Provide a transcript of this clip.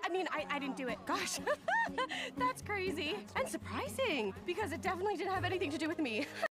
I mean, I didn't do it. Gosh, that's crazy. And surprising, because it definitely didn't have anything to do with me.